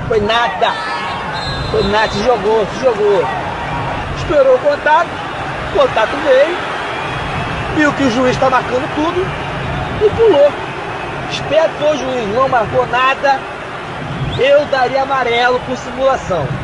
Foi nada. Foi nada, se jogou. Esperou o contato veio, viu que o juiz está marcando tudo e pulou. Esperto foi o juiz, não marcou nada. Eu daria amarelo por simulação.